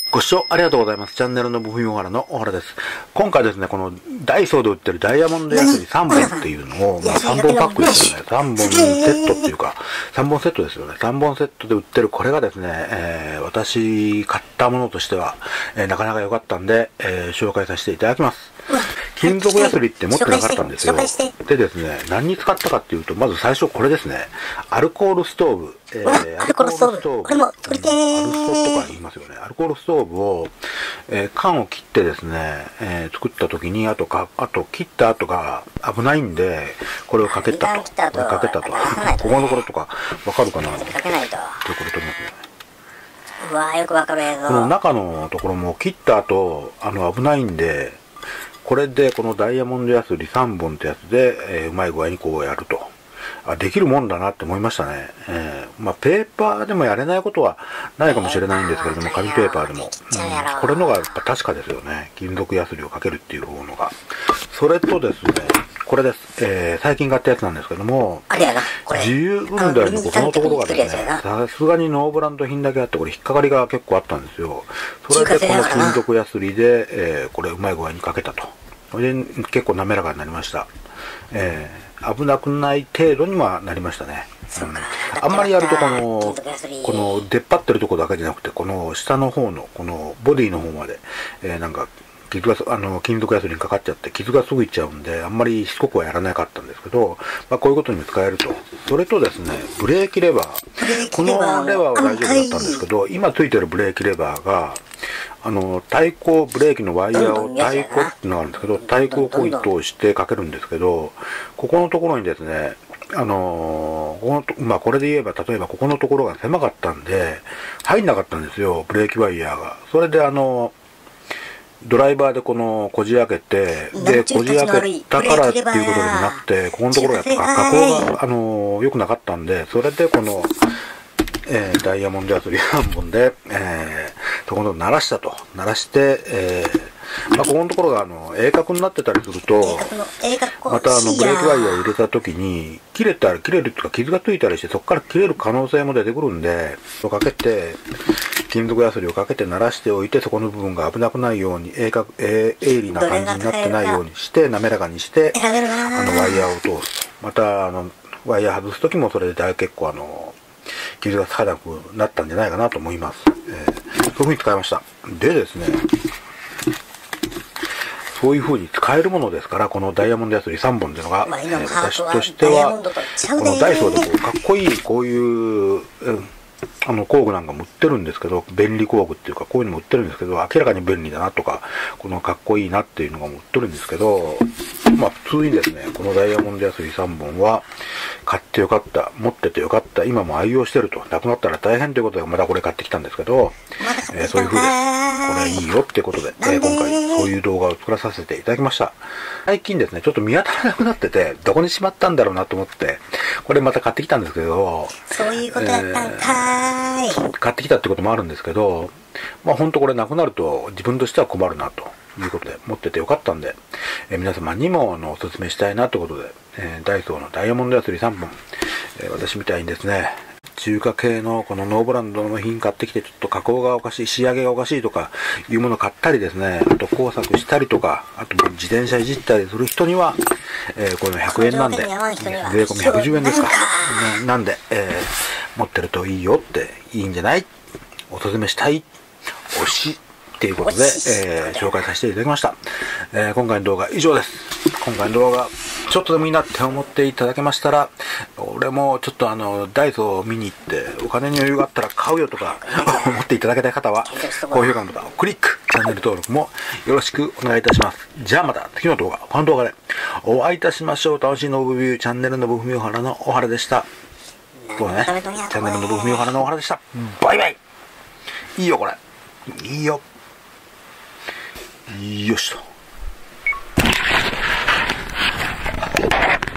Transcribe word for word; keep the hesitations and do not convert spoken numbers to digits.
ご視聴ありがとうございます。チャンネルの部品小原の小原です。今回ですね、このダイソーで売ってるダイヤモンドヤスリさんぼんっていうのを、まあさんぼんパックですよね。さんぼんセットっていうか、さんぼんセットですよね。さんぼんセットで売ってるこれがですね、えー、私買ったものとしては、えー、なかなか良かったんで、えー、紹介させていただきます。金属ヤスリって持ってなかったんですよ。でですね、何に使ったかっていうと、まず最初これですね。アルコールストーブ。 えー、アルコールストーブ。これも取りてー。 アルストとか言いますよね。アルコールストーブを、えー、缶を切ってですね、えー、作った時に、あとか、あと切った後が危ないんで、これをかけたと。これかけたと。ここのところとか、わかるかな？ かけないと。 ということと思いますね。 うわー、よくわかる映像。 この中のところも切った後、あの、危ないんで、これでこのダイヤモンドヤスリさんぼんってやつで、えー、うまい具合にこうやると。あ、できるもんだなって思いましたね。えー、まあ、ペーパーでもやれないことはないかもしれないんですけれども、紙ペーパーでも。うん、これのがやっぱ確かですよね。金属ヤスリをかけるっていう方のが。それとですね、これです。えー、最近買ったやつなんですけども、 あれやな、これ。 自由軍隊のここのところがですね、さすがにノーブランド品だけあって、これ引っかかりが結構あったんですよ。それでこの金属ヤスリで、えー、これうまい具合にかけたと。それで結構滑らかになりました。えー、危なくない程度にはなりましたね。うん、あんまりやるとこの、この出っ張ってるところだけじゃなくて、この下の方の、このボディの方まで、えー、なんか、傷が、あの、金属ヤスリにかかっちゃって、傷がすぐいっちゃうんで、あんまりしつこくはやらなかったんですけど、まあこういうことにも使えると。それとですね、ブレーキレバー。このレバーは大丈夫だったんですけど、今ついてるブレーキレバーが、あの、対向、ブレーキのワイヤーを対向っていうのがあるんですけど、対向コイン通してかけるんですけど、ここのところにですね、あのー、このまあこれで言えば、例えばここのところが狭かったんで、入んなかったんですよ、ブレーキワイヤーが。それであの、ドライバーでこの、こじ開けて、で、こじ開けたからっていうことでもなくて、ここのところが加工が、あのー、良くなかったんで、それでこの、えー、ダイヤモンドヤスリさんぼんで、えー、そこの鳴らしたと。鳴らして、えー、まあ、ここのところが、あの、鋭角になってたりすると、また、あの、ブレーキワイヤーを入れた時に、切れたり、切れるとか傷がついたりして、そこから切れる可能性も出てくるんで、かけて、金属ヤスリをかけて鳴らしておいて、そこの部分が危なくないように、鋭角、えー、鋭利な感じになってないようにして、滑らかにして、あの、ワイヤーを通す。また、あの、ワイヤー外す時もそれで大結構、あの、傷がつかなくなったんじゃないかなと思います。えー、そういう風に使いました。でですね、そういう風に使えるものですから、このダイヤモンドヤスリさんぼんっていうのが、えー、私としては、このダイソーでこうかっこいい、こういう、うんあの工具なんかも売ってるんですけど、便利工具っていうかこういうのも売ってるんですけど、明らかに便利だなとか、このかっこいいなっていうのがも売ってるんですけど、まあ普通にですね、このダイヤモンドヤスリさんぼんは買ってよかった、持っててよかった、今も愛用してると、なくなったら大変ということでまたこれ買ってきたんですけど、えー、そういう風です。これいいよってことで、えー、今回そういう動画を作らさせていただきました。最近ですね、ちょっと見当たらなくなってて、どこにしまったんだろうなと思って、これまた買ってきたんですけど、 そういうことだったんかーい。 買ってきたってこともあるんですけど、まあ本当これなくなると自分としては困るなということで、持っててよかったんで、えー、皆様にもあのお勧めしたいなということで、えー、ダイソーのダイヤモンドヤスリさんぼん、えー、私みたいにですね、中華系のこのノーブランドの品買ってきてちょっと加工がおかしい、仕上げがおかしいとかいうものを買ったりですね、あと工作したりとか、あと自転車いじったりする人には、えー、これひゃくえんなんで、税込みひゃくじゅうえんですか。な, なんで、えー、持ってるといいよって、いいんじゃない？おすすめしたい、推しっていうことで、えー、紹介させていただきました。えー、今回の動画以上です。今回の動画、ちょっとでもいいなって思っていただけましたら、俺もちょっとあの、ダイソーを見に行って、お金に余裕があったら買うよとか思っていただけたい方は、高評価のボタンをクリック、チャンネル登録もよろしくお願いいたします。じゃあまた次の動画、この動画でお会いいたしましょう。楽しいのオブビュー、チャンネルの部分小原の小原でした。そうね、チャンネルの部分小原の小原でした。バイバイ。いいよこれ。いいよ。よしと。